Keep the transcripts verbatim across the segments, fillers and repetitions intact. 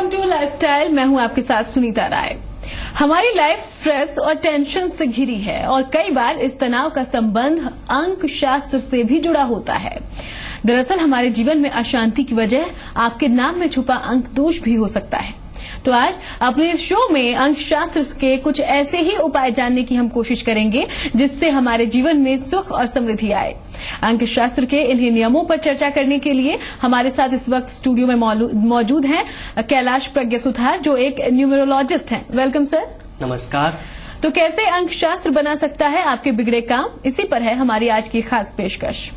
Welcome to lifestyle. मैं हूं आपके साथ सुनीता राय। हमारी लाइफ स्ट्रेस और टेंशन से घिरी है और कई बार इस तनाव का संबंध अंक शास्त्र से भी जुड़ा होता है। दरअसल हमारे जीवन में अशांति की वजह आपके नाम में छुपा अंक दोष भी हो सकता है। तो आज अपने इस शो में अंक शास्त्र के कुछ ऐसे ही उपाय जानने की हम कोशिश करेंगे जिससे हमारे जीवन में सुख और समृद्धि आए। अंक शास्त्र के इन्हीं नियमों पर चर्चा करने के लिए हमारे साथ इस वक्त स्टूडियो में मौजूद हैं कैलाश प्रज्ञा सुथार, जो एक न्यूमेरोलॉजिस्ट हैं। Welcome sir. नमस्कार। तो कैसे अंक शास्त्र बना सकता है आपके बिगड़े काम, इसी पर है हमारी आज की खास पेशकश।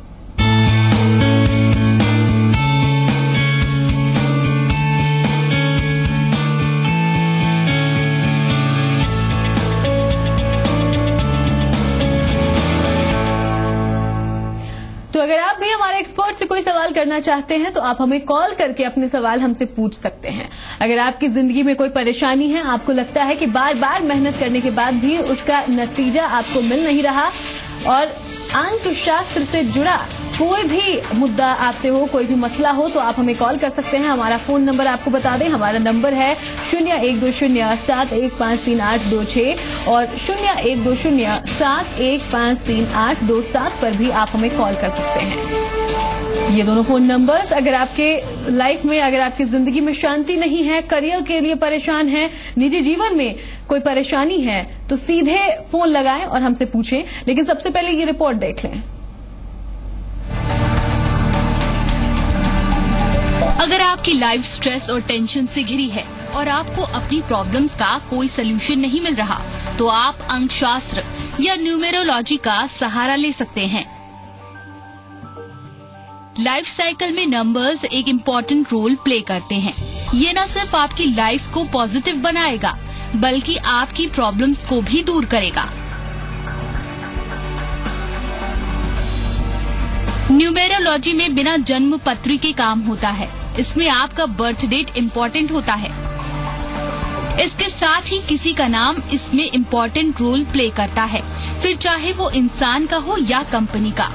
तो अगर आप भी हमारे एक्सपर्ट से कोई सवाल करना चाहते हैं तो आप हमें कॉल करके अपने सवाल हमसे पूछ सकते हैं। अगर आपकी जिंदगी में कोई परेशानी है, आपको लगता है कि बार बार मेहनत करने के बाद भी उसका नतीजा आपको मिल नहीं रहा और अंक शास्त्र से जुड़ा कोई भी मुद्दा आपसे हो, कोई भी मसला हो, तो आप हमें कॉल कर सकते हैं। हमारा फोन नंबर आपको बता दें, हमारा नंबर है शून्य एक दो शून्य सात एक पाँच तीन आठ दो छह और शून्य एक दो शून्य सात एक पाँच तीन आठ दो सात पर भी आप हमें कॉल कर सकते हैं। ये दोनों फोन नंबर्स, अगर आपके लाइफ में, अगर आपकी जिंदगी में शांति नहीं है, करियर के लिए परेशान है, निजी जीवन में कोई परेशानी है, तो सीधे फोन लगाएं और हमसे पूछें। लेकिन सबसे पहले ये रिपोर्ट देख लें। अगर आपकी लाइफ स्ट्रेस और टेंशन से घिरी है और आपको अपनी प्रॉब्लम्स का कोई सलूशन नहीं मिल रहा, तो आप अंक शास्त्र या न्यूमेरोलॉजी का सहारा ले सकते हैं। लाइफ साइकिल में नंबर्स एक इम्पोर्टेंट रोल प्ले करते हैं। ये न सिर्फ आपकी लाइफ को पॉजिटिव बनाएगा, बल्कि आपकी प्रॉब्लम्स को भी दूर करेगा। न्यूमेरोलॉजी में बिना जन्म पत्री के काम होता है। इसमें आपका बर्थ डेट इम्पोर्टेंट होता है। इसके साथ ही किसी का नाम इसमें इम्पोर्टेंट रोल प्ले करता है, फिर चाहे वो इंसान का हो या कंपनी का।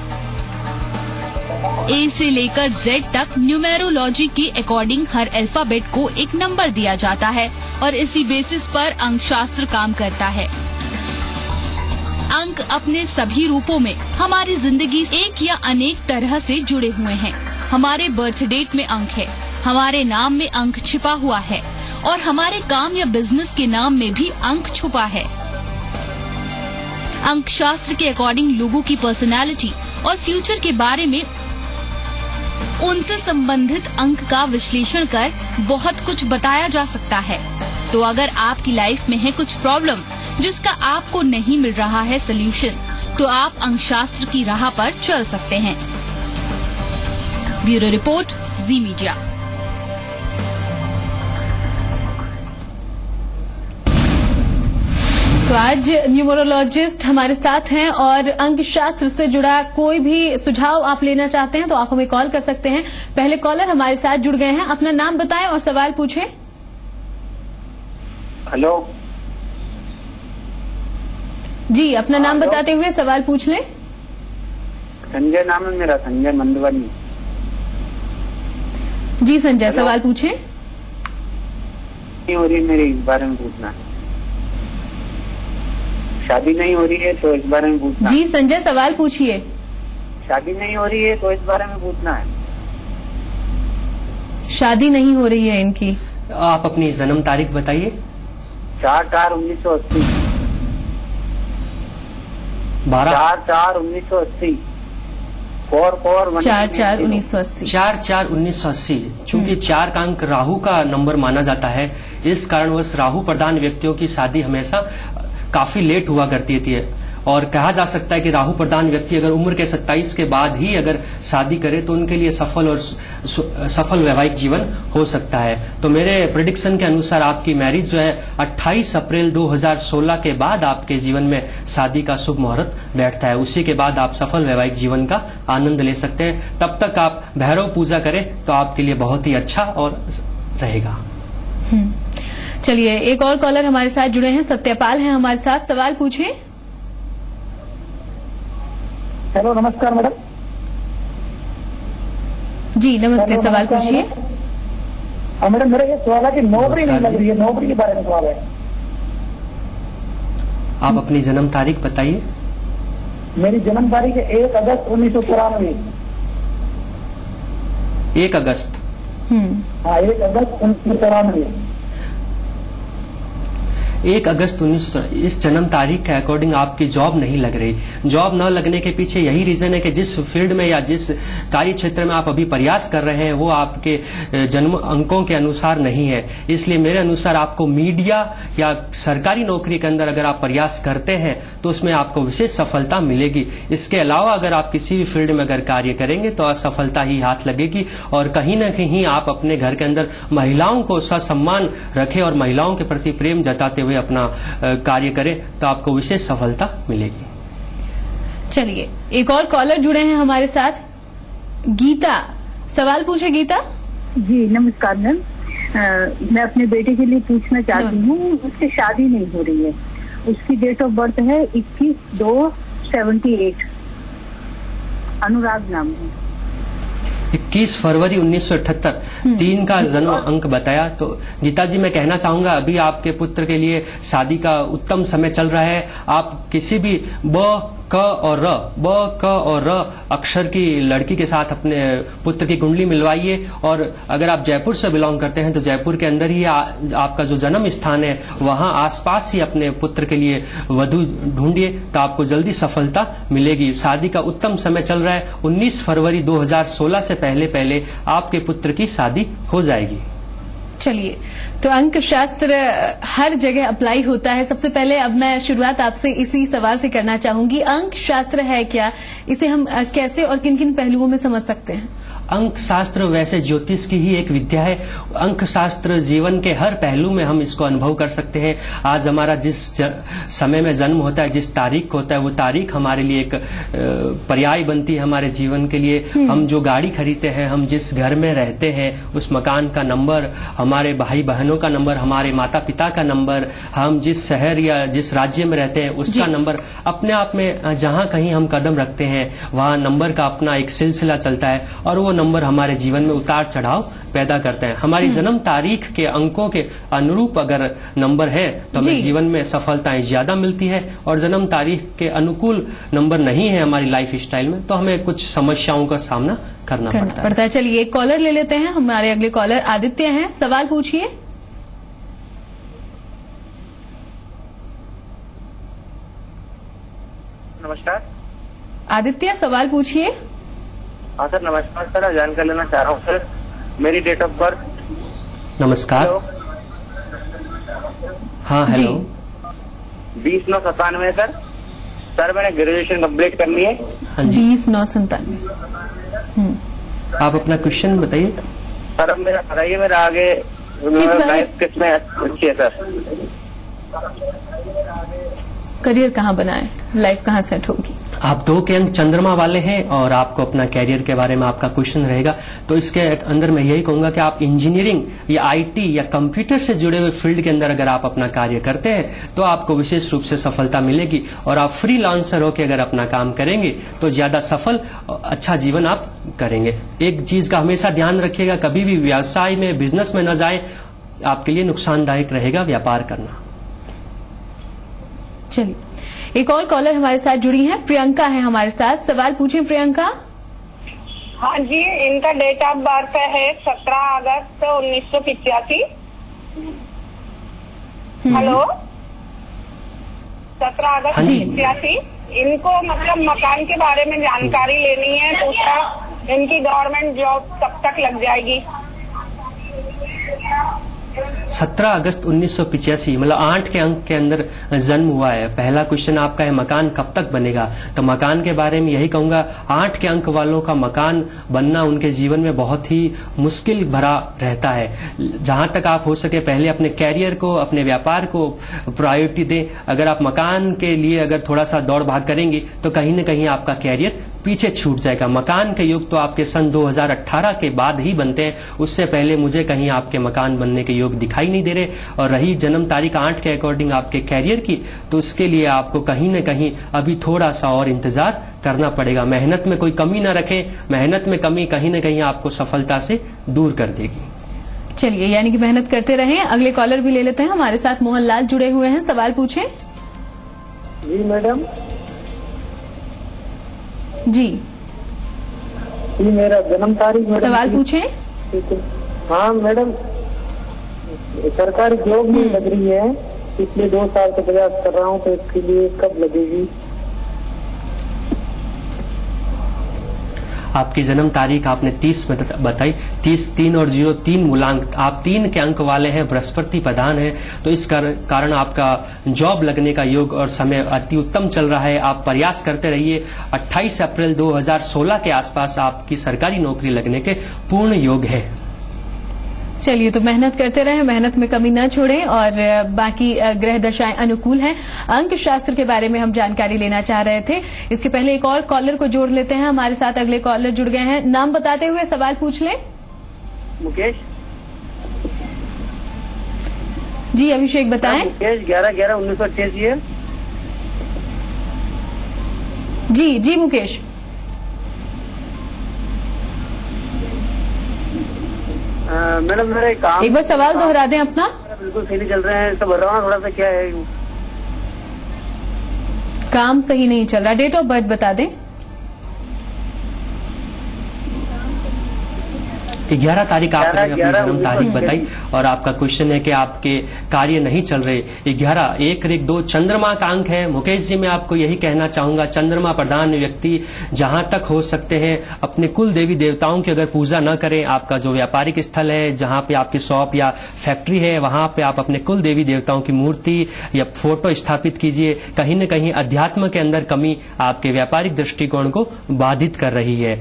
ए से लेकर जेड तक न्यूमेरोलॉजी के अकॉर्डिंग हर अल्फाबेट को एक नंबर दिया जाता है और इसी बेसिस पर अंक शास्त्र काम करता है। अंक अपने सभी रूपों में हमारी जिंदगी एक या अनेक तरह से जुड़े हुए हैं। हमारे बर्थ डेट में अंक है, हमारे नाम में अंक छिपा हुआ है और हमारे काम या बिजनेस के नाम में भी अंक छुपा है। अंक शास्त्र के अकॉर्डिंग लोगों की पर्सनालिटी और फ्यूचर के बारे में उनसे संबंधित अंक का विश्लेषण कर बहुत कुछ बताया जा सकता है। तो अगर आपकी लाइफ में है कुछ प्रॉब्लम जिसका आपको नहीं मिल रहा है सलूशन, तो आप अंक शास्त्र की राह पर चल सकते हैं। Bureau report, Zee media. तो आज न्यूमेरोलॉजिस्ट हमारे साथ हैं और अंक शास्त्र से जुड़ा कोई भी सुझाव आप लेना चाहते हैं तो आप हमें कॉल कर सकते हैं। पहले कॉलर हमारे साथ जुड़ गए हैं, अपना नाम बताएं और सवाल पूछें। हेलो जी, अपना नाम बताते हुए सवाल पूछ लें। संजय नाम है मेरा, संजय मंदवानी। जी संजय, सवाल पूछें। नहीं हो रही मेरी, इस बारे में पूछना है। शादी नहीं हो रही है तो इस बारे में पूछना है। जी संजय, सवाल पूछिए। शादी नहीं हो रही है तो इस बारे में पूछना है। शादी नहीं हो रही है इनकी। आप अपनी जन्म तारीख बताइए। चार चार उन्नीस सौ अस्सी। बारह चार चार उन्नीस सौ अस्सी। फोर फोर चार चार उन्नीस सौ अस्सी। चार चार उन्नीस सौ अस्सी। चूंकि चार का अंक राहु का नंबर माना जाता है, इस कारणवश राहु प्रधान व्यक्तियों की शादी हमेशा काफी लेट हुआ करती थी और कहा जा सकता है कि राहु प्रधान व्यक्ति अगर उम्र के सत्ताईस के बाद ही अगर शादी करे तो उनके लिए सफल और सफल वैवाहिक जीवन हो सकता है। तो मेरे प्रेडिक्शन के अनुसार आपकी मैरिज जो है अट्ठाईस अप्रैल दो हज़ार सोलह के बाद आपके जीवन में शादी का शुभ मुहूर्त बैठता है। उसी के बाद आप सफल वैवाहिक जीवन का आनंद ले सकते हैं। तब तक आप भैरव पूजा करें तो आपके लिए बहुत ही अच्छा और रहेगा। चलिए, एक और कॉलर हमारे साथ जुड़े हैं, सत्यपाल हैं हमारे साथ, सवाल पूछें। हेलो, नमस्कार मैडम। जी नमस्ते, सवाल पूछिए। और मैडम मेरा ये सवाल है कि नौकरी नहीं लग रही है, नौकरी के बारे में सवाल है। आप अपनी जन्म तारीख बताइए। मेरी जन्म तारीख है एक अगस्त उन्नीस सौ चौरानवे। एक अगस्त हम्म हाँ, एक अगस्त उन्नीस सौ चौरानवे। एक अगस्त उन्नीस सौ इस जन्म तारीख के अकॉर्डिंग आपकी जॉब नहीं लग रही। जॉब न लगने के पीछे यही रीजन है कि जिस फील्ड में या जिस कार्य क्षेत्र में आप अभी प्रयास कर रहे हैं वो आपके जन्म अंकों के अनुसार नहीं है। इसलिए मेरे अनुसार आपको मीडिया या सरकारी नौकरी के अंदर अगर आप प्रयास करते हैं तो उसमें आपको विशेष सफलता मिलेगी। इसके अलावा अगर आप किसी भी फील्ड में अगर कार्य करेंगे तो असफलता ही हाथ लगेगी। और कहीं न कहीं आप अपने घर के अंदर महिलाओं को ससम्मान रखें और महिलाओं के प्रति प्रेम जताते हुए अपना कार्य करें तो आपको विशेष सफलता मिलेगी। चलिए, एक और कॉलर जुड़े हैं हमारे साथ। गीता, सवाल पूछे गीता। जी नमस्कार मैम, मैं अपने बेटे के लिए पूछना चाहती हूँ, उसकी शादी नहीं हो रही है। उसकी डेट ऑफ बर्थ है इक्कीस दो सेवेंटी एट, अनुराग नाम है। इक्कीस फरवरी उन्नीस सौ अठहत्तर, तीन का जन्म अंक बताया। तो गीता जी मैं कहना चाहूंगा अभी आपके पुत्र के लिए शादी का उत्तम समय चल रहा है। आप किसी भी ब क और र ब क और र अक्षर की लड़की के साथ अपने पुत्र की कुंडली मिलवाइए। और अगर आप जयपुर से बिलोंग करते हैं तो जयपुर के अंदर ही आ, आपका जो जन्म स्थान है वहां आसपास ही अपने पुत्र के लिए वधू ढूंढिए तो आपको जल्दी सफलता मिलेगी। शादी का उत्तम समय चल रहा है। उन्नीस फरवरी दो हज़ार सोलह से पहले पहले आपके पुत्र की शादी हो जाएगी। चलिए, तो अंक शास्त्र हर जगह अप्लाई होता है। सबसे पहले अब मैं शुरुआत आपसे इसी सवाल से करना चाहूंगी, अंक शास्त्र है क्या? इसे हम कैसे और किन किन पहलुओं में समझ सकते हैं? अंक शास्त्र वैसे ज्योतिष की ही एक विद्या है। अंक शास्त्र जीवन के हर पहलू में हम इसको अनुभव कर सकते हैं। आज हमारा जिस समय में जन्म होता है, जिस तारीख को होता है, वो तारीख हमारे लिए एक पर्याय बनती है हमारे जीवन के लिए। हम जो गाड़ी खरीदते हैं, हम जिस घर में रहते हैं, उस मकान का नंबर, हमारे भाई बहनों का नंबर, हमारे माता पिता का नंबर, हम जिस शहर या जिस राज्य में रहते हैं उसका नंबर, अपने आप में जहां कहीं हम कदम रखते हैं वहां नंबर का अपना एक सिलसिला चलता है और वो नंबर हमारे जीवन में उतार चढ़ाव पैदा करते हैं। हमारी जन्म तारीख के अंकों के अनुरूप अगर नंबर है तो हमें जीवन में सफलताएं ज्यादा मिलती है, और जन्म तारीख के अनुकूल नंबर नहीं है हमारी लाइफ स्टाइल में तो हमें कुछ समस्याओं का सामना करना, करना पड़ता, पड़ता है। चलिए, एक कॉलर ले लेते हैं। हमारे अगले कॉलर आदित्य हैं, सवाल पूछिए। नमस्कार आदित्य, सवाल पूछिए। हाँ सर नमस्कार सर, मैं जानकारी लेना चाह रहा हूँ सर मेरी डेट ऑफ बर्थ। नमस्कार। हाँ हेलो। बीस नौ सतानवे सर। सर मैंने ग्रेजुएशन कंप्लीट कर ली है। हाँ जी। बीस नौ संतानवे। आप अपना क्वेश्चन बताइए। सर अब मेरा बताइए, मेरा आगे लाइफ किसमें अच्छी है सर? करियर कहाँ बनाए, लाइफ कहाँ सेट होगी? आप दो के अंक चंद्रमा वाले हैं और आपको अपना कैरियर के बारे में आपका क्वेश्चन रहेगा। तो इसके अंदर मैं यही कहूंगा कि आप इंजीनियरिंग या आईटी या कंप्यूटर से जुड़े हुए फील्ड के अंदर अगर आप अपना कार्य करते हैं तो आपको विशेष रूप से सफलता मिलेगी। और आप फ्रीलांसर होकर अगर अपना काम करेंगे तो ज्यादा सफल अच्छा जीवन आप करेंगे। एक चीज का हमेशा ध्यान रखिएगा, कभी भी व्यवसाय में बिजनेस में न जाए, आपके लिए नुकसानदायक रहेगा व्यापार करना। चलिए, एक और कॉलर हमारे साथ जुड़ी हैं, प्रियंका है हमारे साथ, सवाल पूछें प्रियंका। हाँ जी, इनका डेट ऑफ बर्थ है सत्रह अगस्त उन्नीस सौ पिचासी। हेलो, सत्रह अगस्त पिचासी। इनको मतलब मकान के बारे में जानकारी लेनी है, दूसरा इनकी गवर्नमेंट जॉब कब तक लग जाएगी? सत्रह अगस्त उन्नीस सौ पिचासी, मतलब आठ के अंक के अंदर जन्म हुआ है। पहला क्वेश्चन आपका है मकान कब तक बनेगा, तो मकान के बारे में यही कहूंगा, आठ के अंक वालों का मकान बनना उनके जीवन में बहुत ही मुश्किल भरा रहता है। जहां तक आप हो सके पहले अपने कैरियर को, अपने व्यापार को प्रायोरिटी दें। अगर आप मकान के लिए अगर थोड़ा सा दौड़ भाग करेंगे तो कहीं न कहीं आपका कैरियर पीछे छूट जाएगा। मकान के योग तो आपके सन दो हज़ार अठारह के बाद ही बनते हैं, उससे पहले मुझे कहीं आपके मकान बनने के योग दिखाई नहीं दे रहे। और रही जन्म तारीख आठ के अकॉर्डिंग आपके कैरियर की, तो उसके लिए आपको कहीं न कहीं अभी थोड़ा सा और इंतजार करना पड़ेगा। मेहनत में कोई कमी न रखें, मेहनत में कमी कहीं न कहीं आपको सफलता से दूर कर देगी। चलिए, यानी कि मेहनत करते रहें। अगले कॉलर भी ले लेते हैं। हमारे साथ मोहनलाल जुड़े हुए हैं, सवाल पूछें। जी मैडम। जी जी मेरा जन्म तारीख मैडम। सवाल पूछें। हाँ मैडम, सरकारी जॉब नहीं लग रही है, पिछले दो साल से प्रयास कर रहा हूँ, तो इसके लिए कब लगेगी? आपकी जन्म तारीख आपने तीस बताई, तीस तीन और जीरो तीन मूलांक, आप तीन के अंक वाले हैं, बृहस्पति प्रधान है, तो इस कारण आपका जॉब लगने का योग और समय अति उत्तम चल रहा है। आप प्रयास करते रहिए। अट्ठाईस अप्रैल दो हज़ार सोलह के आसपास आपकी सरकारी नौकरी लगने के पूर्ण योग है। चलिए, तो मेहनत करते रहें, मेहनत में कमी न छोड़ें, और बाकी ग्रह दशाएं अनुकूल हैं। अंक शास्त्र के बारे में हम जानकारी लेना चाह रहे थे। इसके पहले एक और कॉलर को जोड़ लेते हैं। हमारे साथ अगले कॉलर जुड़ गए हैं। नाम बताते हुए सवाल पूछ लें। मुकेश जी, अभिषेक बताएं। मुकेश ग्यारह ग्यारह उन्नीस सौ अट्ठासी है। जी जी मुकेश। मैडम मेरा एक काम, एक बार सवाल दोहरा दें अपना। बिल्कुल सही नहीं चल रहे हैं, सब बताओ थोड़ा सा क्या है। काम सही नहीं चल रहा, डेट ऑफ बर्थ बता दें। ग्यारह तारीख आपने अपनी जन्म तारीख बताई, और आपका क्वेश्चन है कि आपके कार्य नहीं चल रहे। ग्यारह एक एक दो चंद्रमा का अंक है। मुकेश जी, मैं आपको यही कहना चाहूंगा, चंद्रमा प्रधान व्यक्ति जहां तक हो सकते हैं अपने कुल देवी देवताओं की अगर पूजा न करें, आपका जो व्यापारिक स्थल है, जहां पे आपकी शॉप या फैक्ट्री है, वहां पे आप अपने कुल देवी देवताओं की मूर्ति या फोटो स्थापित कीजिए। कहीं न कहीं अध्यात्म के अंदर कमी आपके व्यापारिक दृष्टिकोण को बाधित कर रही है।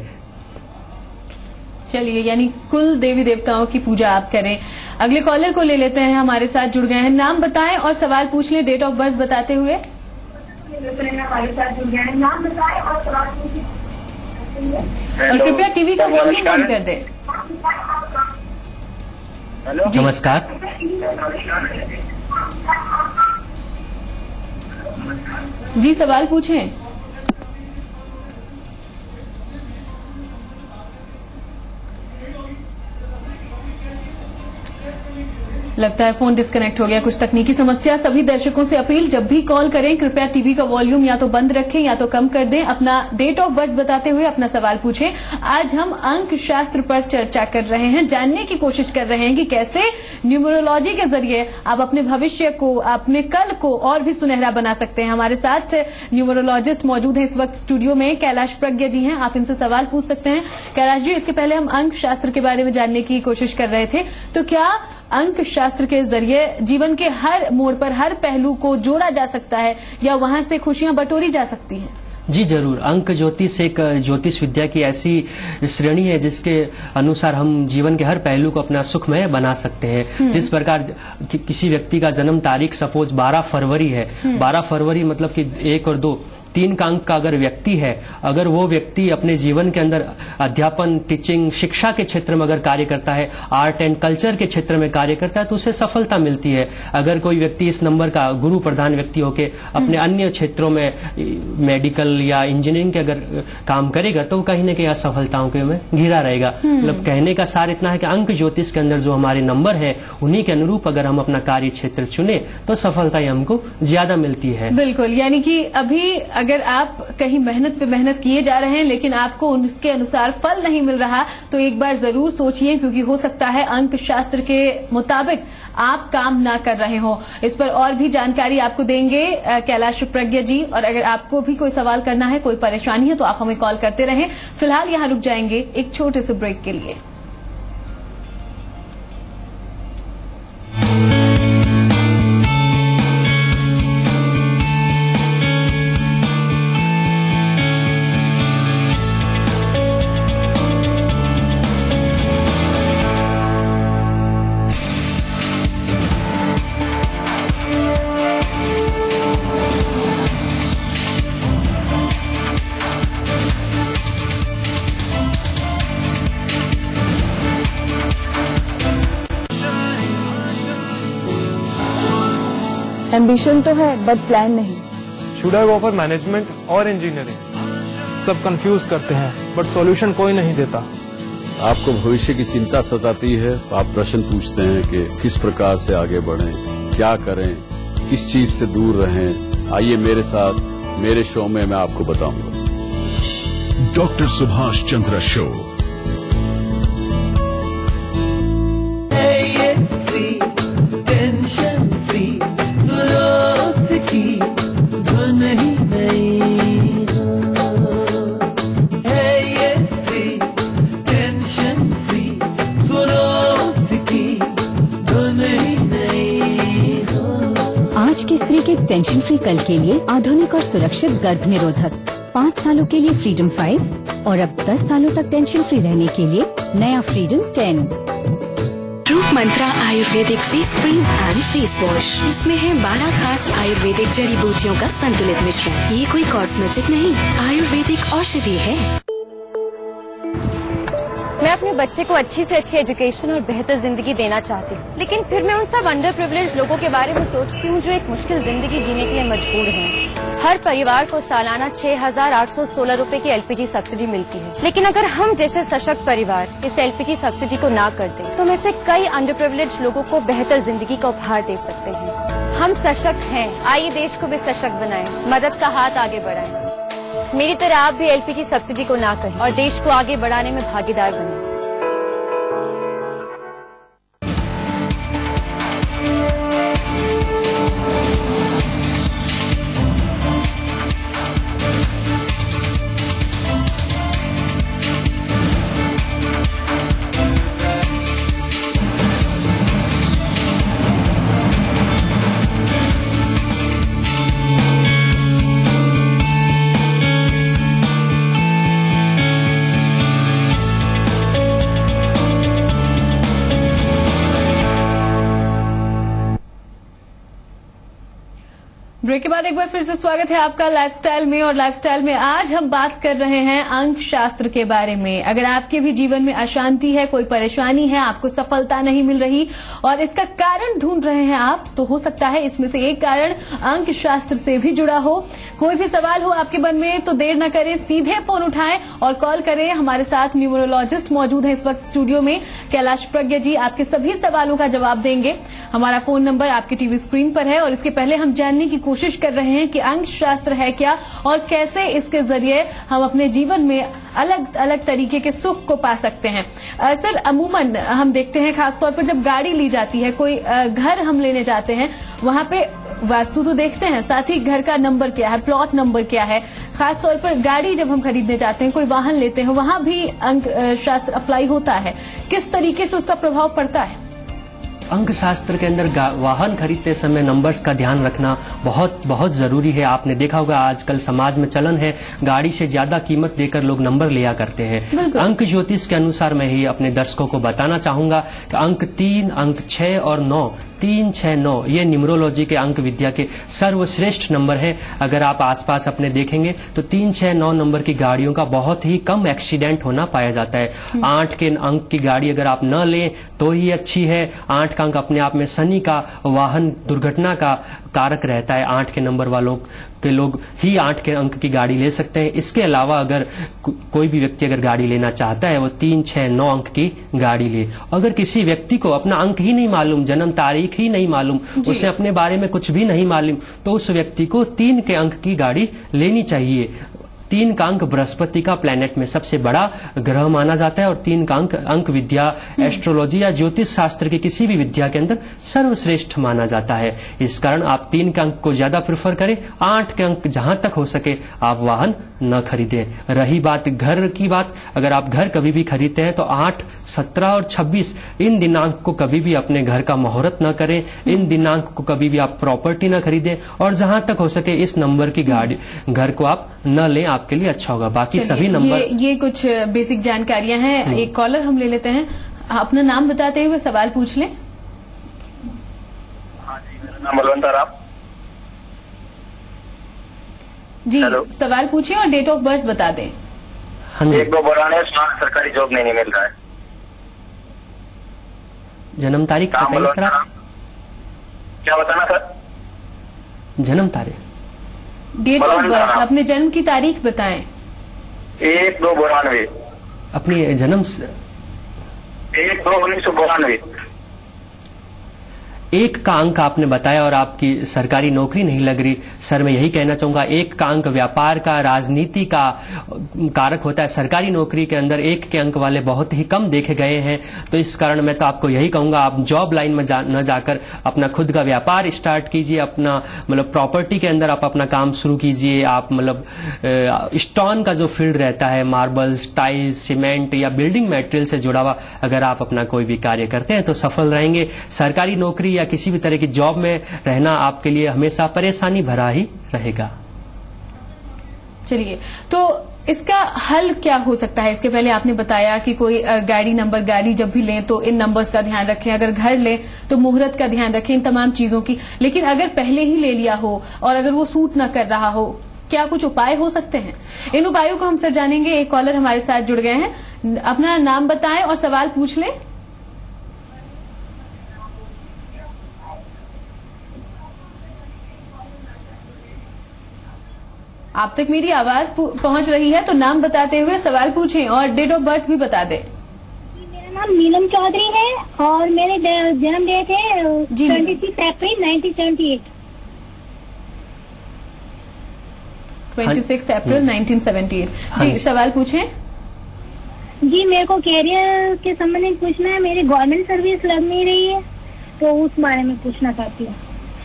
चलिए, यानी कुल देवी देवताओं की पूजा आप करें। अगले कॉलर को ले लेते हैं। हमारे साथ जुड़ गए हैं। नाम बताएं और सवाल पूछ लें, डेट ऑफ बर्थ बताते हुए। और कृपया टीवी का वॉल्यूम बंद कर दें। नमस्कार। जी, सवाल पूछें। लगता है फोन डिस्कनेक्ट हो गया, कुछ तकनीकी समस्या। सभी दर्शकों से अपील, जब भी कॉल करें कृपया टीवी का वॉल्यूम या तो बंद रखें या तो कम कर दें। अपना डेट ऑफ बर्थ बताते हुए अपना सवाल पूछें। आज हम अंक शास्त्र पर चर्चा कर रहे हैं, जानने की कोशिश कर रहे हैं कि कैसे न्यूमरोलॉजी के जरिए आप अपने भविष्य को, अपने कल को और भी सुनहरा बना सकते हैं। हमारे साथ न्यूमरोलॉजिस्ट मौजूद हैं इस वक्त स्टूडियो में। कैलाश प्रज्ञा जी हैं, आप इनसे सवाल पूछ सकते हैं। कैलाश जी, इसके पहले हम अंक शास्त्र के बारे में जानने की कोशिश कर रहे थे, तो क्या अंक शास्त्र के जरिए जीवन के हर मोड़ पर, हर पहलू को जोड़ा जा सकता है या वहां से खुशियां बटोरी जा सकती हैं? जी जरूर। अंक ज्योतिष एक ज्योतिष विद्या की ऐसी श्रेणी है जिसके अनुसार हम जीवन के हर पहलू को अपना सुखमय बना सकते हैं। जिस प्रकार कि, किसी व्यक्ति का जन्म तारीख सपोज बारह फरवरी है, बारह फरवरी मतलब कि एक और दो तीन का अंक का अगर व्यक्ति है, अगर वो व्यक्ति अपने जीवन के अंदर अध्यापन, टीचिंग, शिक्षा के क्षेत्र में अगर कार्य करता है, आर्ट एंड कल्चर के क्षेत्र में कार्य करता है, तो उसे सफलता मिलती है। अगर कोई व्यक्ति इस नंबर का गुरु प्रधान व्यक्ति होके अपने अन्य क्षेत्रों में मेडिकल या इंजीनियरिंग के अगर काम करेगा तो कहीं न कहीं असफलताओं के में घिरा रहेगा। मतलब कहने का सार इतना है कि अंक ज्योतिष के अंदर जो हमारे नंबर है उन्हीं के अनुरूप अगर हम अपना कार्य क्षेत्र चुने तो सफलता हमको ज्यादा मिलती है। बिल्कुल, यानी कि अभी अगर आप कहीं मेहनत पे मेहनत किए जा रहे हैं लेकिन आपको उसके अनुसार फल नहीं मिल रहा, तो एक बार जरूर सोचिए, क्योंकि हो सकता है अंक शास्त्र के मुताबिक आप काम ना कर रहे हो। इस पर और भी जानकारी आपको देंगे कैलाश प्रज्ञा जी, और अगर आपको भी कोई सवाल करना है, कोई परेशानी है, तो आप हमें कॉल करते रहें। फिलहाल यहाँ रुक जाएंगे एक छोटे से ब्रेक के लिए। एम्बिशन तो है बट प्लान नहीं। शुड आई ऑफर मैनेजमेंट और इंजीनियरिंग? सब कंफ्यूज करते हैं बट सॉल्यूशन कोई नहीं देता। आपको भविष्य की चिंता सताती है तो आप प्रश्न पूछते हैं कि किस प्रकार से आगे बढ़ें, क्या करें, किस चीज से दूर रहें। आइए मेरे साथ, मेरे शो में मैं आपको बताऊंगा। Doctor Subhash Chandra show. Tension free की धुन ही नहीं है ये स्त्री, टेंशन फ्री की धुन ही नहीं हो। आज की स्त्री के टेंशन फ्री कल के लिए आधुनिक और सुरक्षित गर्भ निरोधक, पाँच सालों के लिए फ्रीडम फाइव और अब दस सालों तक टेंशन फ्री रहने के लिए नया freedom ten. Roop Mantra ayurvedic face cream and face wash. इसमें है बारह खास आयुर्वेदिक जड़ी बूटियों का संतुलित मिश्रण। ये कोई कॉस्मेटिक नहीं, आयुर्वेदिक औषधि है। मैं अपने बच्चे को अच्छी से अच्छी एजुकेशन और बेहतर जिंदगी देना चाहती हूँ, लेकिन फिर मैं उन सब अंडर प्रिविलेज लोगों के बारे में सोचती हूँ जो एक मुश्किल जिंदगी जीने के लिए मजबूर हैं। हर परिवार को सालाना छह हजार आठ सौ सोलह रूपए की एलपीजी सब्सिडी मिलती है, लेकिन अगर हम जैसे सशक्त परिवार इस एलपीजी सब्सिडी को ना कर दें तो हम ऐसे कई अंडर प्रिविलेज लोगों को बेहतर जिंदगी का उपहार दे सकते हैं। हम सशक्त हैं, आइए देश को भी सशक्त बनाएं, मदद का हाथ आगे बढ़ाएं। मेरी तरह आप भी एलपीजी सब्सिडी को ना कहें और देश को आगे बढ़ाने में भागीदार बनें। ब्रेक के बाद एक बार फिर से स्वागत है आपका लाइफस्टाइल में। और लाइफस्टाइल में आज हम बात कर रहे हैं अंक शास्त्र के बारे में। अगर आपके भी जीवन में अशांति है, कोई परेशानी है, आपको सफलता नहीं मिल रही और इसका कारण ढूंढ रहे हैं आप, तो हो सकता है इसमें से एक कारण अंक शास्त्र से भी जुड़ा हो। कोई भी सवाल हो आपके मन में तो देर न करें, सीधे फोन उठाएं और कॉल करें। हमारे साथ न्यूमरोलॉजिस्ट मौजूद है इस वक्त स्टूडियो में, कैलाश प्रज्ञा जी आपके सभी सवालों का जवाब देंगे। हमारा फोन नंबर आपकी टीवी स्क्रीन पर है और इसके पहले हम जानने की कोशिश कर रहे हैं कि अंक शास्त्र है क्या और कैसे इसके जरिए हम अपने जीवन में अलग अलग तरीके के सुख को पा सकते हैं। आ, सर, अमूमन हम देखते हैं खासतौर पर जब गाड़ी ली जाती है, कोई आ, घर हम लेने जाते हैं, वहां पे वास्तु तो देखते हैं, साथ ही घर का नंबर क्या है, प्लॉट नंबर क्या है। खासतौर पर गाड़ी जब हम खरीदने जाते हैं, कोई वाहन लेते हैं, वहां भी अंक शास्त्र अप्लाई होता है। किस तरीके से उसका प्रभाव पड़ता है? अंक शास्त्र के अंदर वाहन खरीदते समय नंबर्स का ध्यान रखना बहुत बहुत जरूरी है। आपने देखा होगा आजकल समाज में चलन है, गाड़ी से ज्यादा कीमत देकर लोग नंबर लिया करते हैं। अंक ज्योतिष के अनुसार मैं ही अपने दर्शकों को बताना चाहूंगा कि अंक तीन, अंक छह और नौ, तीन छह नौ ये न्यूमरोलॉजी के अंक विद्या के सर्वश्रेष्ठ नंबर हैं। अगर आप आसपास अपने देखेंगे तो तीन छह नौ नंबर की गाड़ियों का बहुत ही कम एक्सीडेंट होना पाया जाता है। आठ के अंक की गाड़ी अगर आप न लें तो ही अच्छी है। आठ का अंक अपने आप में शनि का वाहन दुर्घटना का कारक रहता है। आठ के नंबर वालों के लोग ही आठ के अंक की गाड़ी ले सकते हैं। इसके अलावा अगर को, कोई भी व्यक्ति अगर गाड़ी लेना चाहता है वो तीन छह नौ अंक की गाड़ी ले। अगर किसी व्यक्ति को अपना अंक ही नहीं मालूम, जन्म तारीख ही नहीं मालूम, उसे अपने बारे में कुछ भी नहीं मालूम, तो उस व्यक्ति को तीन के अंक की गाड़ी लेनी चाहिए। तीन का अंक बृहस्पति का प्लैनेट में सबसे बड़ा ग्रह माना जाता है और तीन का अंक अंक विद्या, एस्ट्रोलॉजी या ज्योतिष शास्त्र की किसी भी विद्या के अंदर सर्वश्रेष्ठ माना जाता है। इस कारण आप तीन के अंक को ज्यादा प्रेफर करें। आठ के अंक जहां तक हो सके आप वाहन न खरीदें। रही बात घर की बात, अगर आप घर कभी भी खरीदते हैं तो आठ, सत्रह और छब्बीस इन दिनांक को कभी भी अपने घर का मुहूर्त न करें। इन दिनांक को कभी भी आप प्रॉपर्टी न खरीदें और जहां तक हो सके इस नंबर की गाड़ी घर को आप न लें, आपके लिए अच्छा होगा। बाकी सभी नंबर ये, ये कुछ बेसिक जानकारियां हैं। एक कॉलर हम ले लेते हैं, अपना नाम बताते हुए सवाल पूछ लें। हाँ जी, मेरा नाम बलवंत राम जी। सवाल पूछिए और डेट ऑफ बर्थ बता दें। हाँ जी। एक दो बुराने सरकारी जॉब नहीं, नहीं मिल रहा है। जन्म तारीख बताइए सर आप। क्या बताना सर? जन्म तारीख, डेट ऑफ बर्थ, अपने जन्म की तारीख बताएं। एक दो बानवे। अपनी जन्म एक दो उन्नीस सौ बानवे। एक का अंक आपने बताया और आपकी सरकारी नौकरी नहीं लग रही। सर मैं यही कहना चाहूंगा, एक का अंक व्यापार का, राजनीति का कारक होता है। सरकारी नौकरी के अंदर एक के अंक वाले बहुत ही कम देखे गए हैं। तो इस कारण मैं तो आपको यही कहूंगा, आप जॉब लाइन में जा, न जाकर अपना खुद का व्यापार स्टार्ट कीजिए। अपना मतलब प्रॉपर्टी के अंदर आप अपना काम शुरू कीजिए। आप मतलब स्टोन का जो फील्ड रहता है, मार्बल्स, टाइल्स, सीमेंट या बिल्डिंग मटेरियल से जुड़ा हुआ अगर आप अपना कोई भी कार्य करते हैं तो सफल रहेंगे। सरकारी नौकरी या किसी भी तरह की जॉब में रहना आपके लिए हमेशा परेशानी भरा ही रहेगा। चलिए, तो इसका हल क्या हो सकता है? इसके पहले आपने बताया कि कोई गाड़ी नंबर गाड़ी जब भी लें तो इन नंबर्स का ध्यान रखें, अगर घर लें तो मुहूर्त का ध्यान रखें, इन तमाम चीजों की। लेकिन अगर पहले ही ले लिया हो और अगर वो सूट न कर रहा हो, क्या कुछ उपाय हो सकते हैं? इन उपायों को हम सर जानेंगे। एक कॉलर हमारे साथ जुड़ गए हैं, अपना नाम बताएं और सवाल पूछ लें। आप तक मेरी आवाज पहुंच रही है तो नाम बताते हुए सवाल पूछें और डेट ऑफ बर्थ भी बता दें। मेरा नाम नीलम चौधरी है और मेरे जन्म डेट है छब्बीस अप्रैल नाइनटीन सेवेंटी एट। छब्बीस अप्रैल नाइनटीन सेवेंटी एट। जी सवाल पूछें। जी मेरे को कैरियर के संबंध में पूछना है। मेरी गवर्नमेंट सर्विस लग नहीं रही है तो उस बारे में पूछना चाहती हूँ।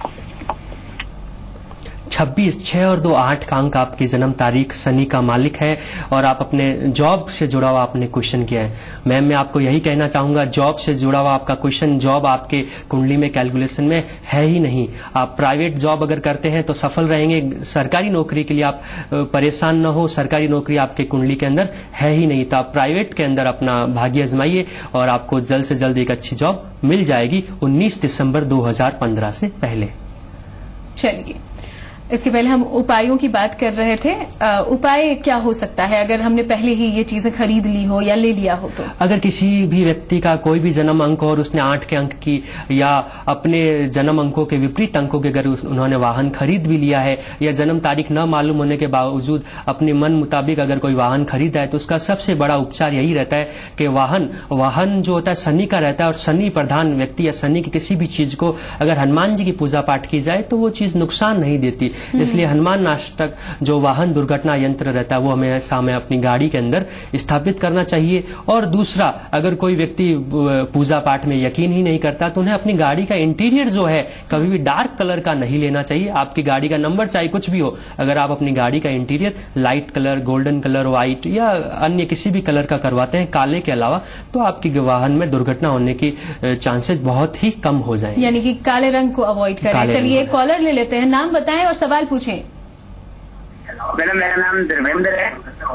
छब्बीस छह और दो आठ का अंक आपकी जन्म तारीख शनि का मालिक है और आप अपने जॉब से जुड़ा हुआ आपने क्वेश्चन किया है। मैम मैं आपको यही कहना चाहूंगा, जॉब से जुड़ा हुआ आपका क्वेश्चन जॉब आपके कुंडली में कैलकुलेशन में है ही नहीं। आप प्राइवेट जॉब अगर करते हैं तो सफल रहेंगे। सरकारी नौकरी के लिए आप परेशान न हो, सरकारी नौकरी आपके कुंडली के अंदर है ही नहीं। तो आप प्राइवेट के अंदर अपना भाग्य आजमाइए और आपको जल्द से जल्द एक अच्छी जॉब मिल जाएगी उन्नीस दिसंबर दो हजार पंद्रह से पहले। चलिए, इसके पहले हम उपायों की बात कर रहे थे। आ, उपाय क्या हो सकता है अगर हमने पहले ही ये चीजें खरीद ली हो या ले लिया हो तो? अगर किसी भी व्यक्ति का कोई भी जन्म अंक और उसने आठ के अंक की या अपने जन्म अंकों के विपरीत अंकों के अगर उन्होंने वाहन खरीद भी लिया है या जन्म तारीख न मालूम होने के बावजूद अपने मन मुताबिक अगर कोई वाहन खरीदा है तो उसका सबसे बड़ा उपचार यही रहता है कि वाहन वाहन जो होता है शनि का रहता है और शनि प्रधान व्यक्ति या शनि की किसी भी चीज को अगर हनुमान जी की पूजा पाठ की जाए तो वो चीज नुकसान नहीं देती। इसलिए हनुमान नाशक जो वाहन दुर्घटना यंत्र रहता है वो हमेशा हमें अपनी गाड़ी के अंदर स्थापित करना चाहिए। और दूसरा, अगर कोई व्यक्ति पूजा पाठ में यकीन ही नहीं करता तो उन्हें अपनी गाड़ी का इंटीरियर जो है कभी भी डार्क कलर का नहीं लेना चाहिए। आपकी गाड़ी का नंबर चाहे कुछ भी हो, अगर आप अपनी गाड़ी का interior light colour, golden colour, white या अन्य किसी भी कलर का करवाते हैं काले के अलावा, तो आपकी वाहन में दुर्घटना होने की चांसेस बहुत ही कम हो जाएंगे। यानी कि काले रंग को अवॉइड करें। चलिए कॉलर ले लेते हैं, नाम बताएं और सवाल पूछें। मैडम मेरा नाम धर्मेंद्र है।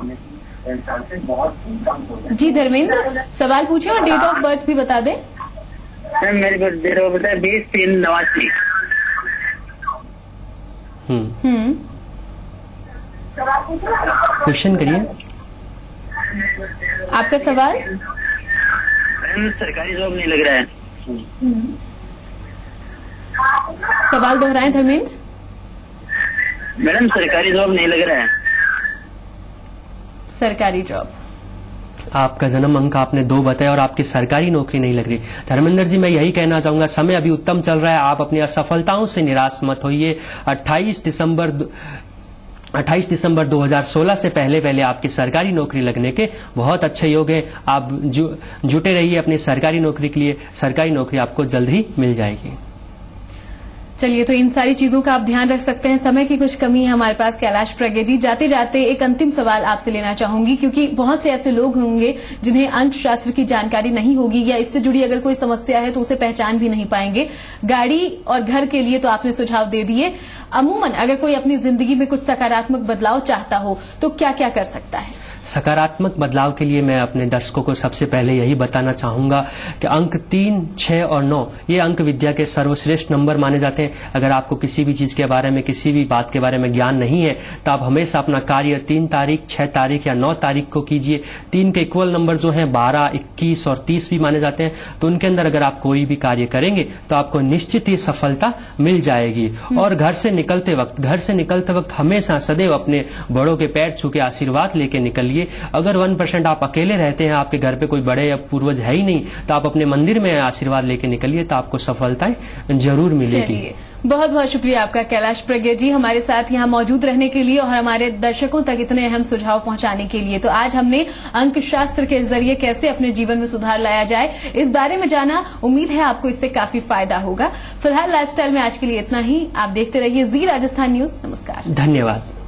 जी धर्मेंद्र, सवाल पूछें और डेट ऑफ बर्थ भी बता दें। मैम मेरी डेट ऑफ बर्थ है बीस तीन नवासी। हम्म क्वेश्चन करिए। आपका सवाल? मैम सरकारी जॉब नहीं लग रहा है। सवाल दोहराएं धर्मेंद्र। मैडम सरकारी जॉब नहीं लग रहा है। सरकारी जॉब। आपका जन्म अंक आपने दो बताया और आपकी सरकारी नौकरी नहीं लग रही। धर्मेंद्र जी मैं यही कहना चाहूंगा, समय अभी उत्तम चल रहा है, आप अपनी असफलताओं से निराश मत होइए। अट्ठाईस दिसंबर अट्ठाईस दिसंबर दो हज़ार सोलह से पहले पहले आपकी सरकारी नौकरी लगने के बहुत अच्छे योग हैं। आप जु, जुटे रहिए अपनी सरकारी नौकरी के लिए, सरकारी नौकरी आपको जल्द ही मिल जाएगी। चलिए, तो इन सारी चीजों का आप ध्यान रख सकते हैं। समय की कुछ कमी है हमारे पास। कैलाश प्रज्ञा जी, जाते जाते एक अंतिम सवाल आपसे लेना चाहूंगी, क्योंकि बहुत से ऐसे लोग होंगे जिन्हें अंक शास्त्र की जानकारी नहीं होगी या इससे जुड़ी अगर कोई समस्या है तो उसे पहचान भी नहीं पाएंगे। गाड़ी और घर के लिए तो आपने सुझाव दे दिए। अमूमन अगर कोई अपनी जिंदगी में कुछ सकारात्मक बदलाव चाहता हो तो क्या क्या कर सकता है? सकारात्मक बदलाव के लिए मैं अपने दर्शकों को सबसे पहले यही बताना चाहूंगा कि अंक तीन, छह और नौ ये अंक विद्या के सर्वश्रेष्ठ नंबर माने जाते हैं। अगर आपको किसी भी चीज के बारे में, किसी भी बात के बारे में ज्ञान नहीं है तो आप हमेशा अपना कार्य तीन तारीख, छह तारीख या नौ तारीख को कीजिए। तीन के इक्वल नंबर जो है बारह, इक्कीस और तीस भी माने जाते हैं, तो उनके अंदर अगर आप कोई भी कार्य करेंगे तो आपको निश्चित ही सफलता मिल जाएगी। और घर से निकलते वक्त घर से निकलते वक्त हमेशा सदैव अपने बड़ों के पैर छू के आशीर्वाद लेके निकल चलिए। अगर वन परसेंट आप अकेले रहते हैं, आपके घर पे कोई बड़े या पूर्वज है ही नहीं, तो आप अपने मंदिर में आशीर्वाद लेके निकलिए, तो आपको सफलताएं जरूर मिलेगी। बहुत बहुत शुक्रिया आपका कैलाश प्रज्ञा जी, हमारे साथ यहाँ मौजूद रहने के लिए और हमारे दर्शकों तक इतने अहम सुझाव पहुंचाने के लिए। तो आज हमने अंक शास्त्र के जरिए कैसे अपने जीवन में सुधार लाया जाए इस बारे में जाना। उम्मीद है आपको इससे काफी फायदा होगा। फिलहाल लाइफस्टाइल में आज के लिए इतना ही। आप देखते रहिए जी राजस्थान न्यूज। नमस्कार, धन्यवाद।